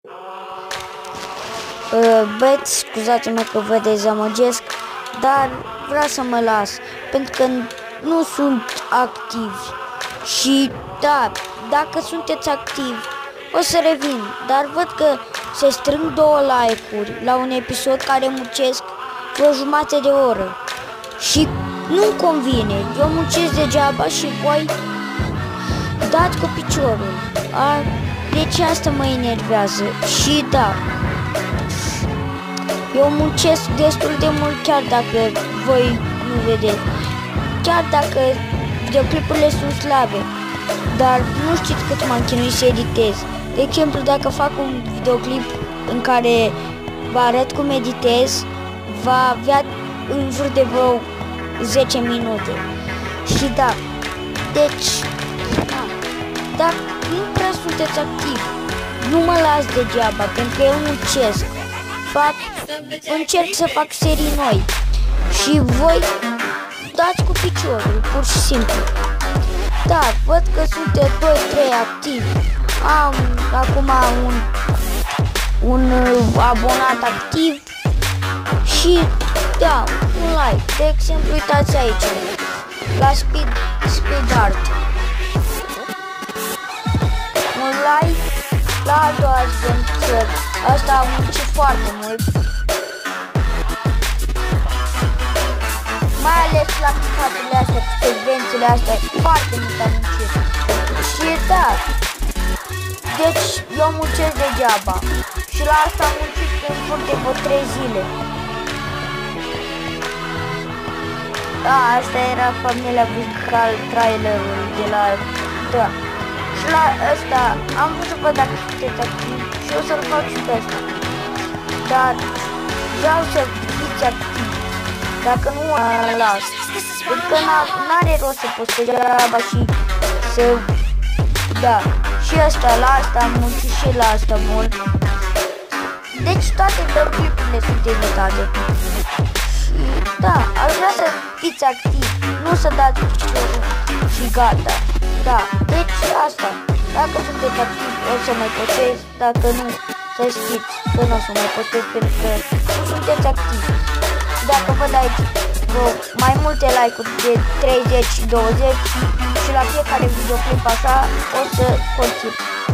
Băieți, scuzați-mă că vă dezamăgesc, dar vreau să mă las, pentru că nu sunt activi. Și da, dacă sunteți activi, o să revin, dar văd că se strâng 2 like-uri la un episod care muncesc vreo jumătate de oră. Și nu-mi convine, eu muncesc degeaba și voi dați cu piciorul. Deci asta mă enervează. Și da, eu muncesc destul de mult, chiar dacă voi nu vedeți, chiar dacă videoclipurile sunt slabe, dar nu știți cât m-am chinuit să editez. De exemplu, dacă fac un videoclip în care vă arăt cum editez, va avea în jur de vreo 10 minute. Și da, deci, dacă nu prea sunteți activi, nu mă las degeaba, pentru că eu muncesc. Încerc să fac serii noi și voi dați cu piciorul, pur și simplu. Da, văd că sunteți 2-3 activi. Am acum un abonat activ și da, un like. De exemplu, uitați aici la Speed Art. Un like la altul adventure. Asta a muncit foarte mult. Mai ales la capaturile astea, cu secvențele astea, foarte mult am muncit. Și da, deci eu muncesc degeaba. Și la asta am muncit în jur de vreo 3 zile. Da, asta era familia musical trailerul de la... Da. Și la ăsta am vrut să văd dacă sunteți activi și o să-l fac și pe ăsta. Dar vreau să fiți activi. Dacă nu, las. Pentru că n-are rost să postezi treaba și să... Da. Și ăsta, la asta am muncit și la asta mult. Deci toate videoclipurile sunt editate. Și da, aș vrea să fiți activi. Nu să dați piciorul și gata. Da, deci asta. Dacă sunteți activi, o să mai postez. Dacă nu, să știți că nu o să mai postez, pentru că nu sunteți activi. Dacă vă dai mai multe like-uri de 30 și 20 și la fiecare videoclip așa, o să continui.